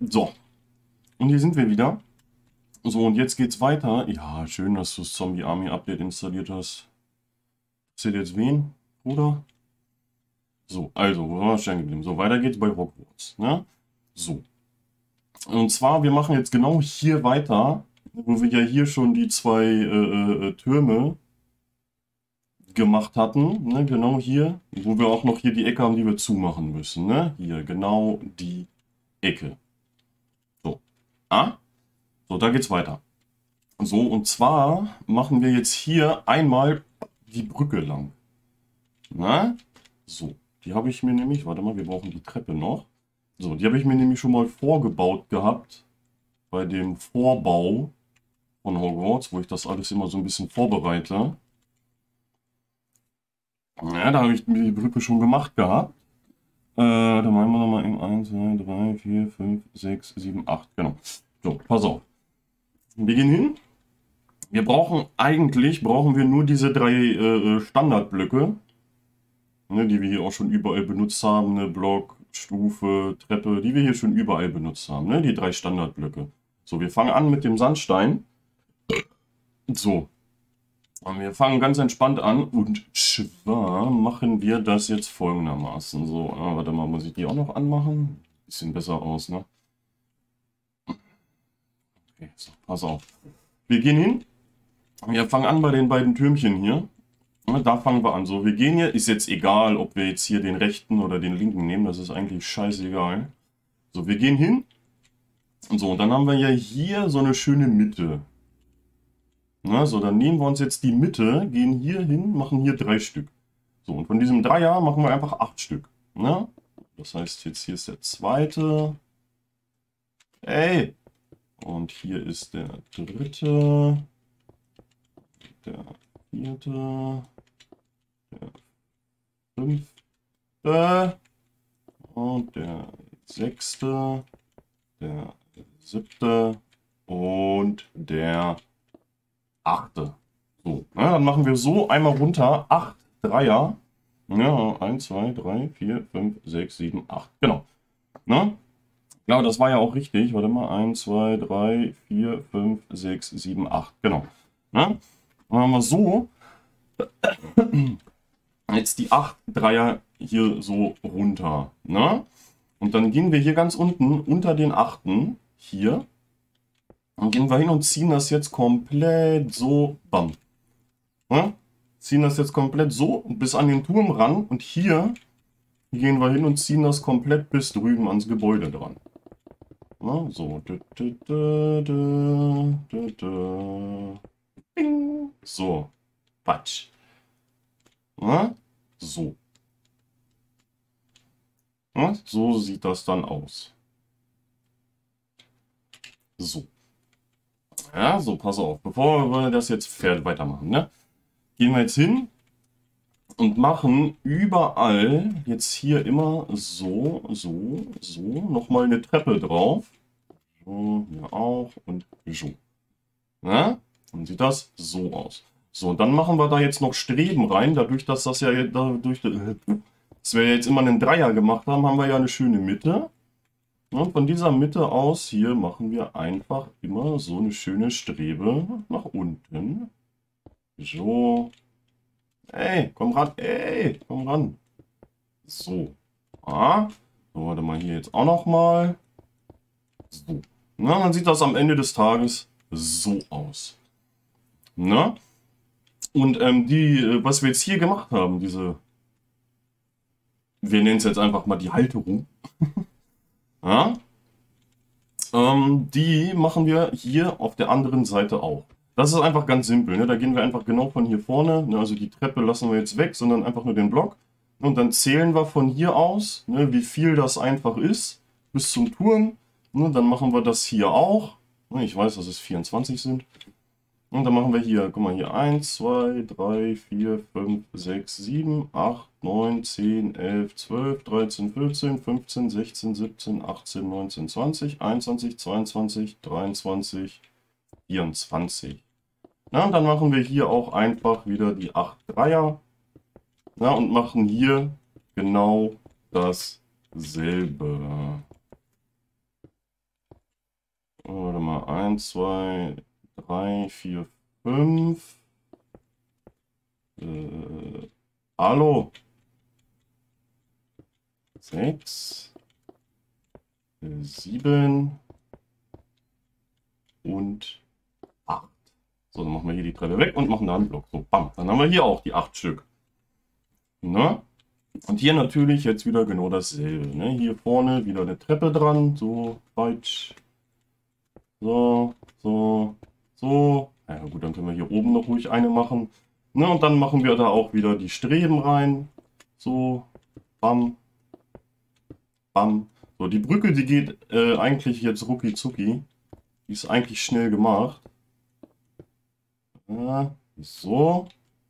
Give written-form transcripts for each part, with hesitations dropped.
So, und hier sind wir wieder. So, und jetzt geht's weiter. Ja, schön, dass du das Zombie Army Update installiert hast. Zählt jetzt wen, Bruder? So, also, wo waren wir stehen geblieben? So, weiter geht's bei Hogwarts, ne? So. Und zwar, wir machen jetzt genau hier weiter, wo wir ja hier schon die zwei Türme gemacht hatten, ne? Genau hier, wo wir auch noch hier die Ecke haben, die wir zumachen müssen, ne? Hier, genau die Ecke. So. Ah? So, da geht's weiter. So, und zwar machen wir jetzt hier einmal die Brücke lang. Na? So, die habe ich mir nämlich, warte mal, wir brauchen die Treppe noch. So, die habe ich mir nämlich schon mal vorgebaut gehabt. Bei dem Vorbau von Hogwarts, wo ich das alles immer so ein bisschen vorbereite. Ja, da habe ich mir die Brücke schon gemacht gehabt. Da machen wir nochmal im 1, 2, 3, 4, 5, 6, 7, 8. Genau. So, pass auf. Wir gehen hin. Wir brauchen wir nur diese drei Standardblöcke, ne, die wir hier auch schon überall benutzt haben, ne, Block, Stufe, Treppe, die wir hier schon überall benutzt haben, ne, die drei Standardblöcke. So, wir fangen an mit dem Sandstein. So, und wir fangen ganz entspannt an und zwar machen wir das jetzt folgendermaßen. So, warte mal, muss ich die auch noch anmachen? Bisschen besser aus, ne? Okay, so, pass auf. Wir gehen hin. Wir fangen an bei den beiden Türmchen hier. Da fangen wir an. So, wir gehen hier. Ist jetzt egal, ob wir jetzt hier den rechten oder den linken nehmen. Das ist eigentlich scheißegal. So, wir gehen hin. So, und dann haben wir ja hier so eine schöne Mitte. Na, so, dann nehmen wir uns jetzt die Mitte, gehen hier hin, machen hier 3 Stück. So, und von diesem Dreier machen wir einfach 8 Stück. Na? Das heißt, jetzt hier ist der zweite. Ey! Und hier ist der dritte. Der vierte, der fünfte und der sechste, der siebte und der achte. So, na, dann machen wir so einmal runter 8 Dreier. Ja, 1, 2, 3, 4, 5, 6, 7, 8. Genau. Na? Ja, das war ja auch richtig. Warte mal. 1, 2, 3, 4, 5, 6, 7, 8. Genau. Na? Dann haben wir so jetzt die 8 Dreier hier so runter. Ne? Und dann gehen wir hier ganz unten unter den 8. Hier. Dann gehen wir hin und ziehen das jetzt komplett so. Bam. Ne? Ziehen das jetzt komplett so bis an den Turm ran. Und hier gehen wir hin und ziehen das komplett bis drüben ans Gebäude dran. Ne? So. So. Quatsch. Na? So. Na? So sieht das dann aus. So. Ja, so, pass auf. Bevor wir das jetzt weitermachen, ne? Gehen wir jetzt hin und machen überall jetzt hier immer so, so, so nochmal eine Treppe drauf. So, hier auch und so. Na? Dann sieht das so aus. So, dann machen wir da jetzt noch Streben rein, dadurch, dass das ja dass wir jetzt immer einen Dreier gemacht haben, haben wir ja eine schöne Mitte. Und von dieser Mitte aus hier machen wir einfach immer so eine schöne Strebe nach unten. So. Ey, komm ran. Ey, komm ran. So. Ah. So, warte mal hier jetzt auch noch mal. So. Na, dann sieht das am Ende des Tages so aus. Na? Und was wir jetzt hier gemacht haben, wir nennen es jetzt einfach mal die Halterung. Ja? Die machen wir hier auf der anderen Seite auch. Das ist einfach ganz simpel. Ne? Da gehen wir einfach genau von hier vorne. Ne? Also die Treppe lassen wir jetzt weg, sondern einfach nur den Block. Und dann zählen wir von hier aus, ne, wie viel das einfach ist, bis zum Turm. Ne? Dann machen wir das hier auch. Ne? Ich weiß, dass es 24 sind. Und dann machen wir hier, guck mal hier, 1, 2, 3, 4, 5, 6, 7, 8, 9, 10, 11, 12, 13, 14, 15, 16, 17, 18, 19, 20, 21, 22, 23, 24. Na, und dann machen wir hier auch einfach wieder die 8 Dreier. Na, und machen hier genau dasselbe. Warte mal, 1, 2, 3, 4, 5. Hallo. 6, 7 und 8. So, dann machen wir hier die Treppe weg und machen da einen Block. So, bam. Dann haben wir hier auch die 8 Stück. Ne? Und hier natürlich jetzt wieder genau dasselbe. Ne? Hier vorne wieder eine Treppe dran. So, falsch. So, so, so. Ja gut, dann können wir hier oben noch ruhig eine machen. Ne? Und dann machen wir da auch wieder die Streben rein. So, bam, bam. So, die Brücke, die geht eigentlich jetzt rucki zucki. Die ist eigentlich schnell gemacht. Ja, so.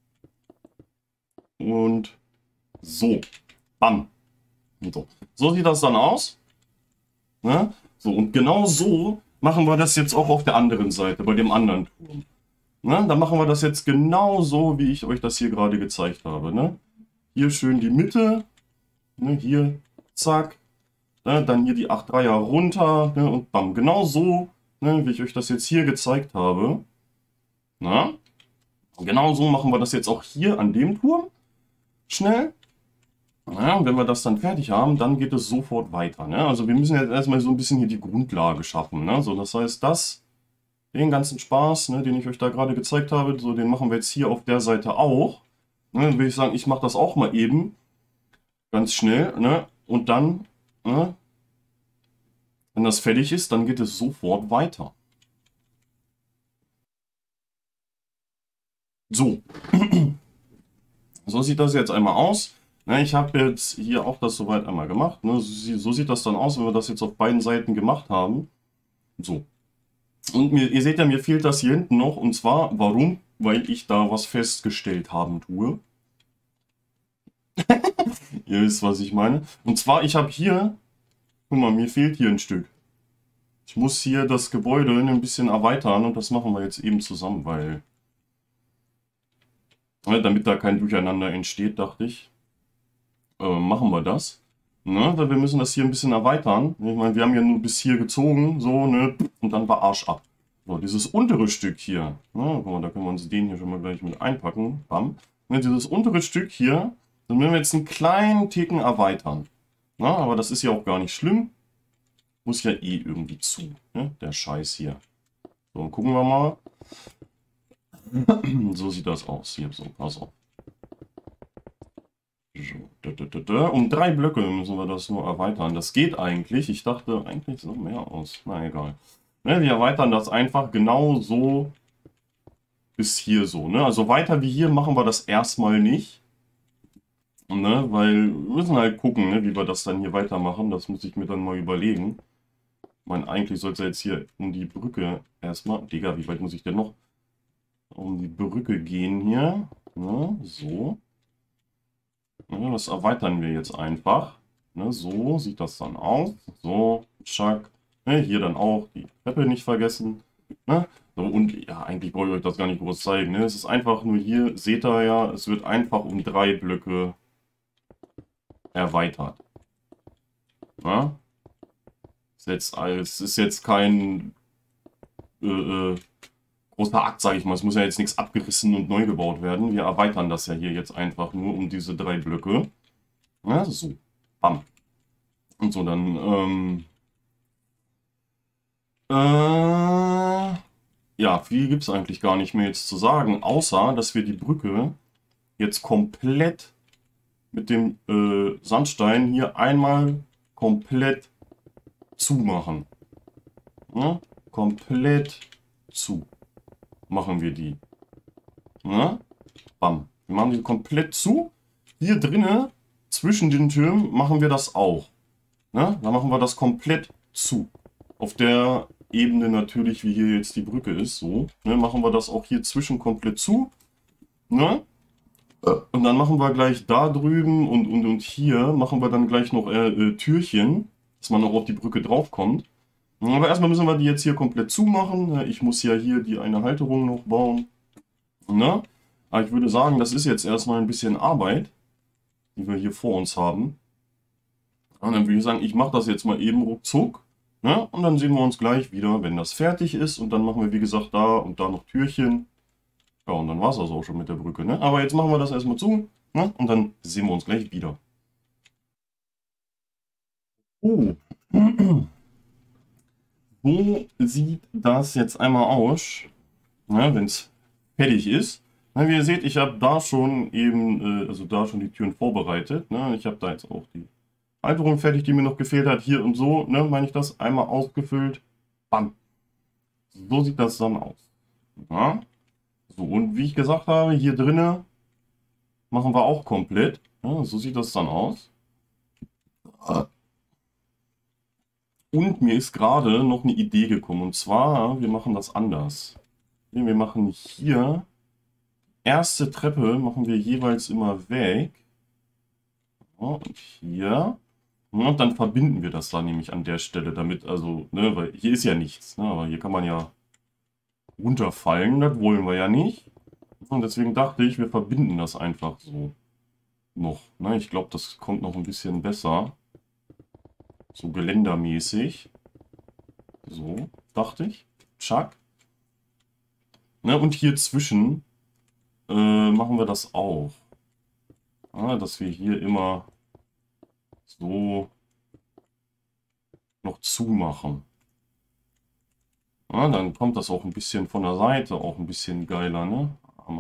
Und so. Bam. Und so. So sieht das dann aus. Ne? So, und genau so machen wir das jetzt auch auf der anderen Seite, bei dem anderen Turm. Ne? Dann machen wir das jetzt genau so, wie ich euch das hier gerade gezeigt habe. Ne? Hier schön die Mitte. Ne? Hier, zack. Ne? Dann hier die 8 Dreier runter. Ne? Und bam. Genau so, ne? Wie ich euch das jetzt hier gezeigt habe. Na? Genau so machen wir das jetzt auch hier an dem Turm. Schnell. Ja, und wenn wir das dann fertig haben, dann geht es sofort weiter. Ne? Also wir müssen jetzt erstmal so ein bisschen hier die Grundlage schaffen. Ne? So, das heißt, den ganzen Spaß, ne, den ich euch da gerade gezeigt habe, so, den machen wir jetzt hier auf der Seite auch. Ne, dann würde ich sagen, ich mache das auch mal eben. Ganz schnell. Ne? Und dann, ne, wenn das fertig ist, dann geht es sofort weiter. So. So sieht das jetzt einmal aus. Ne, ich habe jetzt hier auch das soweit einmal gemacht. Ne? So sieht das dann aus, wenn wir das jetzt auf beiden Seiten gemacht haben. So. Und ihr seht ja, mir fehlt das hier hinten noch. Und zwar, warum? Weil ich da was festgestellt haben tue. Ihr wisst, was ich meine. Und zwar, ich habe hier, guck mal, mir fehlt hier ein Stück. Ich muss hier das Gebäude ein bisschen erweitern und das machen wir jetzt eben zusammen, weil, damit da kein Durcheinander entsteht, dachte ich, machen wir das. Ne? Weil wir müssen das hier ein bisschen erweitern. Ich meine, wir haben ja nur bis hier gezogen, so, ne? Und dann war Arsch ab. So, dieses untere Stück hier, ne? Guck mal, da können wir uns den hier schon mal gleich mit einpacken. Bam. Ne, dieses untere Stück hier, dann werden wir jetzt einen kleinen Ticken erweitern. Na, aber das ist ja auch gar nicht schlimm. Muss ja eh irgendwie zu, ne? Der Scheiß hier. So, gucken wir mal. So sieht das aus. Hier, so, pass auf. So. Um 3 Blöcke müssen wir das nur erweitern. Das geht eigentlich. Ich dachte eigentlich so mehr aus. Na egal. Ne, wir erweitern das einfach genau so bis hier so. Ne? Also weiter wie hier machen wir das erstmal nicht. Ne? Weil wir müssen halt gucken, ne, wie wir das dann hier weitermachen. Das muss ich mir dann mal überlegen. Ich meine, eigentlich sollte es jetzt hier um die Brücke erstmal. Digga, wie weit muss ich denn noch um die Brücke gehen hier? Ne? So. Ja, das erweitern wir jetzt einfach. Ne, so sieht das dann aus. So, tschack. Ne, hier dann auch die Treppe nicht vergessen. Ne? So, und ja, eigentlich brauche ich euch das gar nicht groß zeigen. Ne? Es ist einfach nur hier, seht ihr ja, es wird einfach um 3 Blöcke erweitert. Na? Es ist jetzt kein großer Akt, sage ich mal. Es muss ja jetzt nichts abgerissen und neu gebaut werden. Wir erweitern das ja hier jetzt einfach nur um diese 3 Blöcke. Ja, so. Bam. Und so, dann, ja, viel gibt es eigentlich gar nicht mehr jetzt zu sagen, außer, dass wir die Brücke jetzt komplett mit dem Sandstein hier einmal komplett zumachen. Ja? Komplett zu. Machen wir die. Na? Bam. Wir machen die komplett zu. Hier drinnen, zwischen den Türmen, machen wir das auch. Na? Da machen wir das komplett zu. Auf der Ebene natürlich, wie hier jetzt die Brücke ist, so. Ne? Machen wir das auch hier zwischen komplett zu. Ne? Und dann machen wir gleich da drüben und hier machen wir dann gleich noch Türchen, dass man noch auf die Brücke draufkommt. Aber erstmal müssen wir die jetzt hier komplett zumachen. Ich muss ja hier die eine Halterung noch bauen. Na? Aber ich würde sagen, das ist jetzt erstmal ein bisschen Arbeit, die wir hier vor uns haben. Und dann würde ich sagen, ich mache das jetzt mal eben ruckzuck. Ne? Und dann sehen wir uns gleich wieder, wenn das fertig ist. Und dann machen wir, wie gesagt, da und da noch Türchen. Ja, und dann war es das auch schon mit der Brücke. Ne? Aber jetzt machen wir das erstmal zu. Ne? Und dann sehen wir uns gleich wieder. Oh. So sieht das jetzt einmal aus, ne, wenn es fertig ist. Na, wie ihr seht, ich habe da schon eben, also da schon die Türen vorbereitet. Ne? Ich habe da jetzt auch die Halterung fertig, die mir noch gefehlt hat. Hier und so, ne, meine ich das, einmal ausgefüllt. Bam. So sieht das dann aus. Ja? So, und wie ich gesagt habe, hier drinnen machen wir auch komplett. Ja, so sieht das dann aus. Und mir ist gerade noch eine Idee gekommen. Und zwar, wir machen das anders. Wir machen hier, erste Treppe machen wir jeweils immer weg. Und hier. Und dann verbinden wir das da nämlich an der Stelle damit, also, ne, weil hier ist ja nichts, ne, aber hier kann man ja runterfallen, das wollen wir ja nicht. Und deswegen dachte ich, wir verbinden das einfach so noch. Ne? Ich glaube, das kommt noch ein bisschen besser. So geländermäßig. So, dachte ich. Tschack. Ne? Und hier zwischen machen wir das auch. Dass wir hier immer so noch zumachen. Dann kommt das auch ein bisschen von der Seite, auch ein bisschen geiler, ne?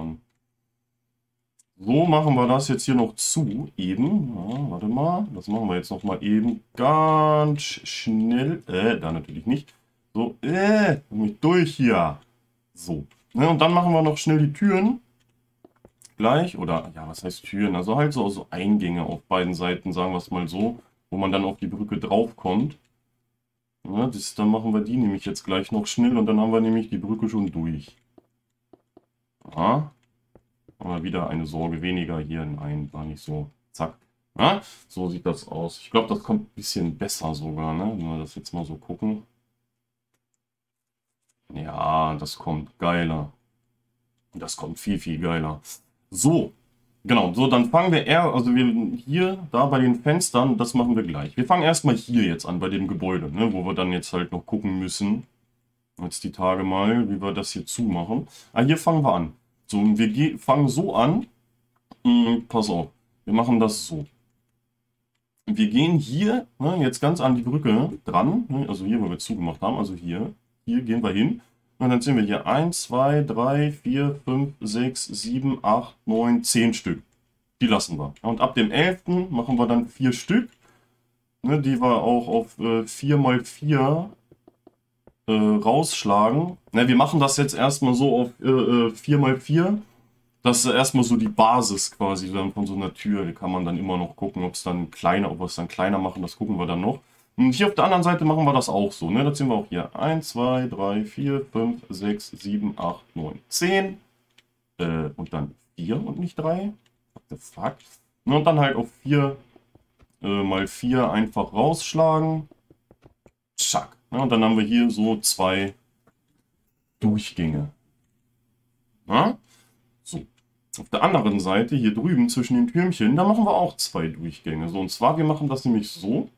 So machen wir das jetzt hier noch zu, eben. Ja, warte mal, das machen wir jetzt noch mal eben ganz schnell. Da natürlich nicht. So, mich durch hier. So. Ne, und dann machen wir noch schnell die Türen. Gleich, oder, ja, was heißt Türen? Also halt so Eingänge auf beiden Seiten, sagen wir es mal so, wo man dann auf die Brücke drauf kommt. Ja, dann machen wir die nämlich jetzt gleich noch schnell und dann haben wir nämlich die Brücke schon durch. Ja. Aber wieder eine Sorge weniger hier. Nein, war nicht so. Zack. Ja, so sieht das aus. Ich glaube, das kommt ein bisschen besser sogar, ne? Wenn wir das jetzt mal so gucken. Ja, das kommt geiler. Das kommt viel, viel geiler. So, genau. So, dann fangen wir also wir hier, da bei den Fenstern, das machen wir gleich. Wir fangen erstmal hier jetzt an, bei dem Gebäude, ne? Wo wir dann jetzt halt noch gucken müssen. Jetzt die Tage mal, wie wir das hier zumachen. Hier fangen wir an. So, wir fangen so an. Pass auf, wir machen das so. Wir gehen hier, ne, jetzt ganz an die Brücke dran, ne, also hier, wo wir zugemacht haben, also hier gehen wir hin. Und dann sehen wir hier 1, 2, 3, 4, 5, 6, 7, 8, 9, 10 Stück. Die lassen wir. Und ab dem 11. machen wir dann 4 Stück, ne, die wir auch auf 4×4 rausschlagen. Ne, wir machen das jetzt erstmal so auf 4×4. Das ist erstmal so die Basis quasi dann von so einer Tür. Da kann man dann immer noch gucken, ob wir es dann kleiner machen, das gucken wir dann noch. Und hier auf der anderen Seite machen wir das auch so. Ne? Das sehen wir auch hier. 1, 2, 3, 4, 5, 6, 7, 8, 9, 10. Und dann 4 und nicht 3. What the fuck? Und dann halt auf 4×4 einfach rausschlagen. Tschack. Ja, und dann haben wir hier so 2 Durchgänge. Ja? So. Auf der anderen Seite, hier drüben zwischen den Türmchen, da machen wir auch 2 Durchgänge. So, und zwar, wir machen das nämlich so.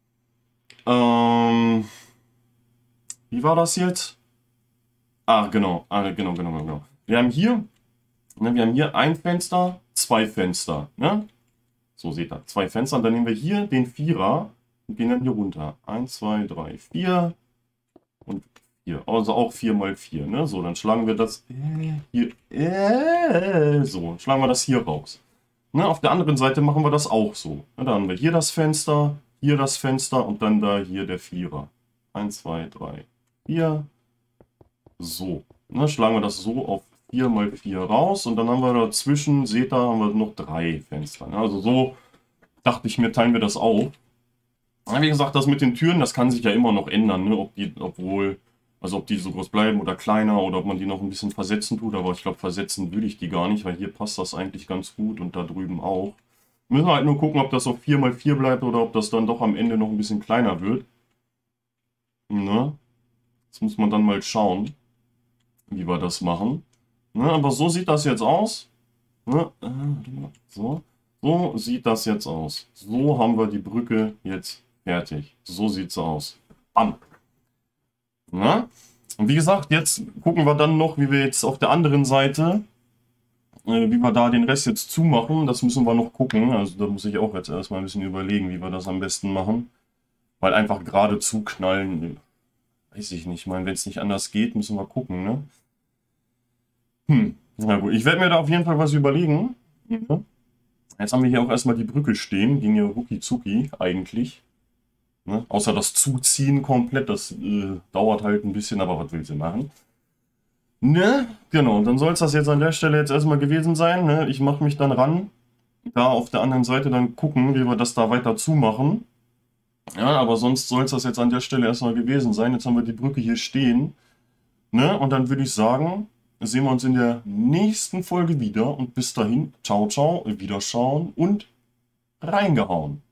Wie war das jetzt? Genau. Genau. Wir haben hier ein Fenster, 2 Fenster. Ne? So seht ihr, 2 Fenster. Und dann nehmen wir hier den Vierer und gehen dann hier runter. 1, 2, 3, 4 und 4. Also auch 4×4. Ne? So, dann schlagen wir das hier. So, schlagen wir das hier raus. Ne? Auf der anderen Seite machen wir das auch so. Ne? Dann haben wir hier das Fenster und dann da hier der Vierer. 1, 2, 3, 4. So. Ne? Schlagen wir das so auf 4×4 raus und dann haben wir dazwischen, seht ihr, haben wir noch 3 Fenster. Ne? Also so dachte ich mir, teilen wir das auf. Wie gesagt, das mit den Türen, das kann sich ja immer noch ändern, ne? Ob die so groß bleiben oder kleiner oder ob man die noch ein bisschen versetzen tut. Aber ich glaube, versetzen will ich die gar nicht, weil hier passt das eigentlich ganz gut und da drüben auch. Müssen wir halt nur gucken, ob das auf 4×4 bleibt oder ob das dann doch am Ende noch ein bisschen kleiner wird. Ne? Das muss man dann mal schauen, wie wir das machen. Ne? Aber so sieht das jetzt aus. Ne? So sieht das jetzt aus. So haben wir die Brücke jetzt fertig. So sieht es aus. Bam. Na? Und wie gesagt, jetzt gucken wir dann noch, wie wir jetzt auf der anderen Seite, wie wir da den Rest jetzt zumachen. Das müssen wir noch gucken. Also da muss ich auch jetzt erstmal ein bisschen überlegen, wie wir das am besten machen. Weil einfach gerade zuknallen, weiß ich nicht. Ich meine, wenn es nicht anders geht, müssen wir gucken, ne? Na gut, ich werde mir da auf jeden Fall was überlegen. Ja. Jetzt haben wir hier auch erstmal die Brücke stehen. Ging ja rucki zucki eigentlich. Ne? Außer das Zuziehen komplett, das dauert halt ein bisschen, aber was will sie machen? Ne? Genau, dann soll es das jetzt an der Stelle jetzt erstmal gewesen sein. Ne? Ich mache mich dann ran, da auf der anderen Seite dann gucken, wie wir das da weiter zumachen. Ja, aber sonst soll es das jetzt an der Stelle erstmal gewesen sein. Jetzt haben wir die Brücke hier stehen. Ne? Und dann würde ich sagen, sehen wir uns in der nächsten Folge wieder. Und bis dahin, ciao, ciao, Wiederschauen und reingehauen.